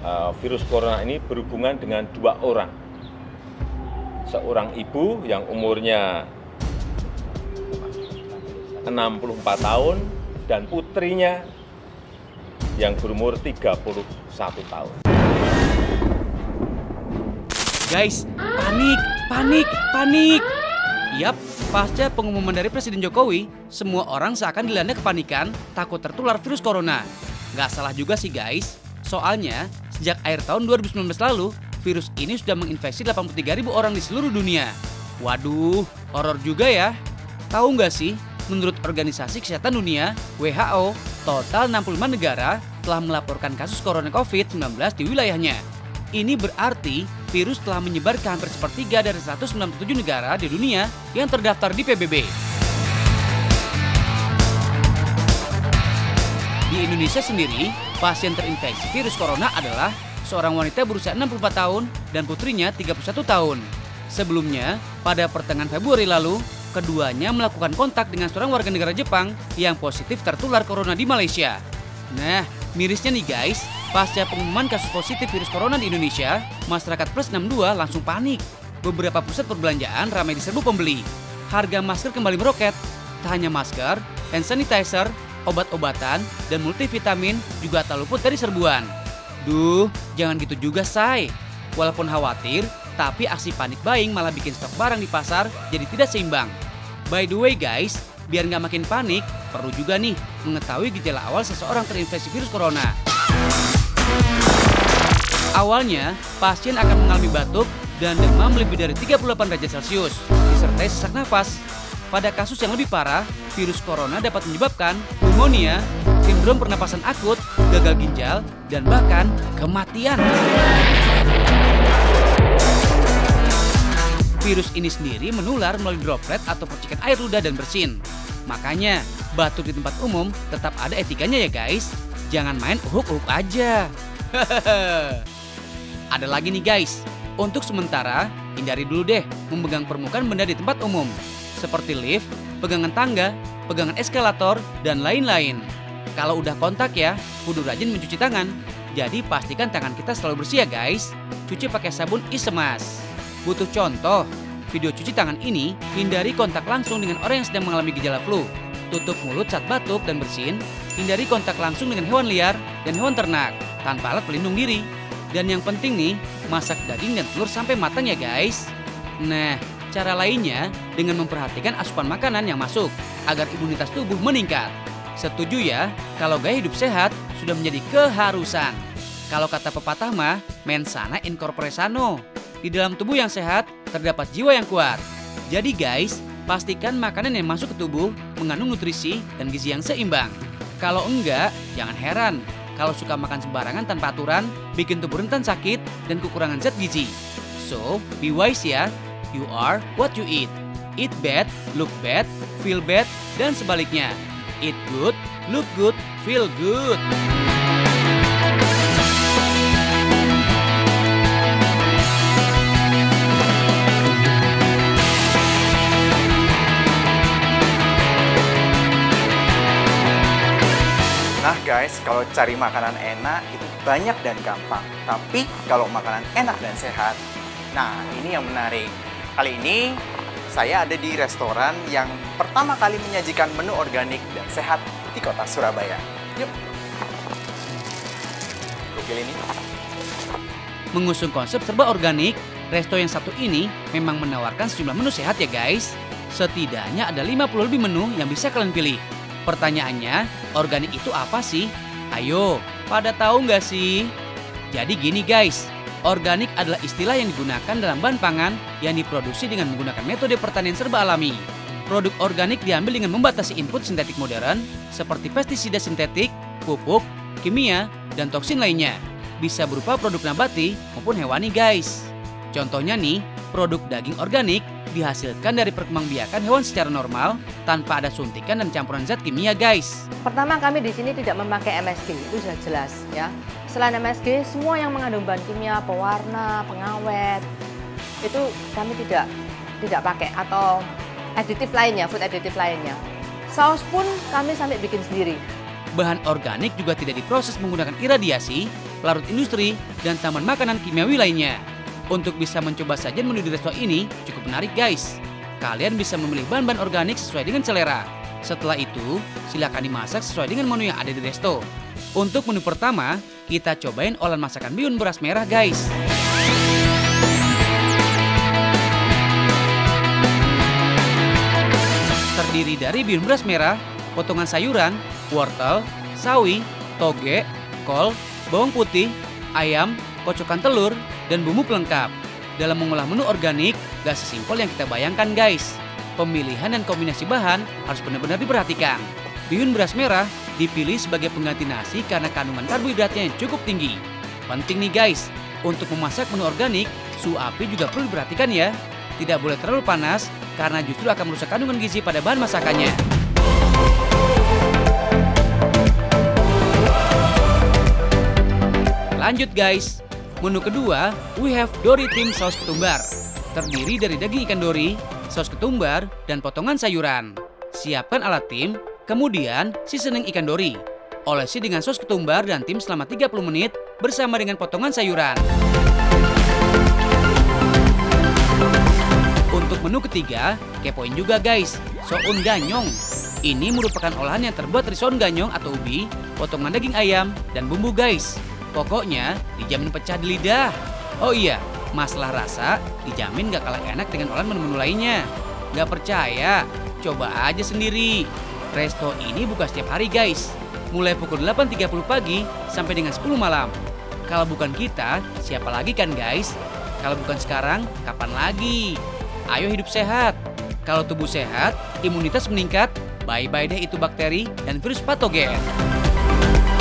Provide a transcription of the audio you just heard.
virus corona ini berhubungan dengan 2 orang. Seorang ibu yang umurnya 64 tahun dan putrinya yang berumur 31 tahun. Guys, panik, panik, panik. Yap, pasca pengumuman dari Presiden Jokowi, semua orang seakan dilanda kepanikan takut tertular virus corona. Nggak salah juga sih guys, soalnya sejak akhir tahun 2019 lalu, virus ini sudah menginfeksi 83.000 orang di seluruh dunia. Waduh, horor juga ya. Tahu nggak sih, menurut Organisasi Kesehatan Dunia, WHO, total 65 negara telah melaporkan kasus corona COVID-19 di wilayahnya. Ini berarti virus telah menyebar ke hampir sepertiga dari 197 negara di dunia yang terdaftar di PBB. Di Indonesia sendiri, pasien terinfeksi virus corona adalah seorang wanita berusia 64 tahun dan putrinya 31 tahun. Sebelumnya, pada pertengahan Februari lalu, keduanya melakukan kontak dengan seorang warga negara Jepang yang positif tertular corona di Malaysia. Nah, mirisnya nih guys, pasca pengumuman kasus positif virus corona di Indonesia, masyarakat plus 62 langsung panik. Beberapa pusat perbelanjaan ramai diserbu pembeli. Harga masker kembali meroket. Tak hanya masker, hand sanitizer, obat-obatan, dan multivitamin juga tak luput dari serbuan. Duh, jangan gitu juga say. Walaupun khawatir, tapi aksi panik buying malah bikin stok barang di pasar jadi tidak seimbang. By the way guys, biar nggak makin panik, perlu juga nih mengetahui gejala awal seseorang terinfeksi virus corona. Awalnya, pasien akan mengalami batuk dan demam lebih dari 38 derajat Celcius, disertai sesak nafas. Pada kasus yang lebih parah, virus corona dapat menyebabkan pneumonia, sindrom pernapasan akut, gagal ginjal, dan bahkan kematian. Virus ini sendiri menular melalui droplet atau percikan air ludah dan bersin. Makanya, batuk di tempat umum tetap ada etikanya ya guys. Jangan main uhuk-uhuk aja. Ada lagi nih guys, untuk sementara hindari dulu deh memegang permukaan benda di tempat umum. Seperti lift, pegangan tangga, pegangan eskalator, dan lain-lain. Kalau udah kontak ya, kudu rajin mencuci tangan. Jadi pastikan tangan kita selalu bersih ya guys. Cuci pakai sabun Isemas. Butuh contoh, video cuci tangan ini hindari kontak langsung dengan orang yang sedang mengalami gejala flu. Tutup mulut saat batuk dan bersin. Hindari kontak langsung dengan hewan liar dan hewan ternak tanpa alat pelindung diri. Dan yang penting nih, masak daging dan telur sampai matang ya guys. Nah, cara lainnya dengan memperhatikan asupan makanan yang masuk agar imunitas tubuh meningkat. Setuju ya, kalau gaya hidup sehat sudah menjadi keharusan. Kalau kata pepatah mah, mens sana in corpore sano. Di dalam tubuh yang sehat, terdapat jiwa yang kuat. Jadi guys, pastikan makanan yang masuk ke tubuh mengandung nutrisi dan gizi yang seimbang. Kalau enggak, jangan heran. Kalau suka makan sembarangan tanpa aturan, bikin tubuh rentan sakit dan kekurangan zat gizi. So, be wise ya. You are what you eat. Eat bad, look bad, feel bad, dan sebaliknya. Eat good, look good, feel good. Nah guys, kalau cari makanan enak itu banyak dan gampang. Tapi kalau makanan enak dan sehat, nah ini yang menarik. Kali ini saya ada di restoran yang pertama kali menyajikan menu organik dan sehat di kota Surabaya. Yuk, pilih ini. Mengusung konsep serba organik, resto yang satu ini memang menawarkan sejumlah menu sehat ya guys. Setidaknya ada 50 lebih menu yang bisa kalian pilih. Pertanyaannya, organik itu apa sih? Ayo, pada tahu nggak sih? Jadi gini guys, organik adalah istilah yang digunakan dalam bahan pangan yang diproduksi dengan menggunakan metode pertanian serba alami. Produk organik diambil dengan membatasi input sintetik modern seperti pestisida sintetik, pupuk, kimia, dan toksin lainnya. Bisa berupa produk nabati maupun hewani guys. Contohnya nih, produk daging organik dihasilkan dari perkembangbiakan hewan secara normal tanpa ada suntikan dan campuran zat kimia guys. Pertama, kami di sini tidak memakai MSG, itu sudah jelas ya. Selain MSG, semua yang mengandung bahan kimia, pewarna, pengawet, itu kami tidak pakai, atau aditif lainnya, food aditif lainnya. Saus pun kami sampai bikin sendiri. Bahan organik juga tidak diproses menggunakan iradiasi, pelarut industri, dan taman makanan kimiawi lainnya. Untuk bisa mencoba sajian menu di resto ini cukup menarik guys. Kalian bisa memilih bahan-bahan organik sesuai dengan selera. Setelah itu, silakan dimasak sesuai dengan menu yang ada di resto. Untuk menu pertama, kita cobain olahan masakan bihun beras merah guys. Terdiri dari bihun beras merah, potongan sayuran, wortel, sawi, toge, kol, bawang putih, ayam, kocokan telur, dan bumbu pelengkap. Dalam mengolah menu organik, gak sesimpel yang kita bayangkan guys. Pemilihan dan kombinasi bahan harus benar-benar diperhatikan. Bihun beras merah dipilih sebagai pengganti nasi karena kandungan karbohidratnya yang cukup tinggi. Penting nih guys, untuk memasak menu organik, suhu api juga perlu diperhatikan ya. Tidak boleh terlalu panas karena justru akan merusak kandungan gizi pada bahan masakannya. Lanjut guys, menu kedua, we have Dori Tim saus ketumbar. Terdiri dari daging ikan dori, saus ketumbar, dan potongan sayuran. Siapkan alat tim, kemudian seasoning ikan dori. Olesi dengan saus ketumbar dan tim selama 30 menit bersama dengan potongan sayuran. Untuk menu ketiga, kepoin juga guys, soun ganyong. Ini merupakan olahan yang terbuat dari soun ganyong atau ubi, potongan daging ayam, dan bumbu guys. Pokoknya dijamin pecah di lidah. Oh iya, masalah rasa dijamin gak kalah enak dengan olahan menu-menu lainnya. Gak percaya? Coba aja sendiri. Resto ini buka setiap hari guys, mulai pukul 8.30 pagi sampai dengan 10 malam. Kalau bukan kita, siapa lagi kan guys? Kalau bukan sekarang, kapan lagi? Ayo hidup sehat. Kalau tubuh sehat, imunitas meningkat, bye-bye deh itu bakteri dan virus patogen.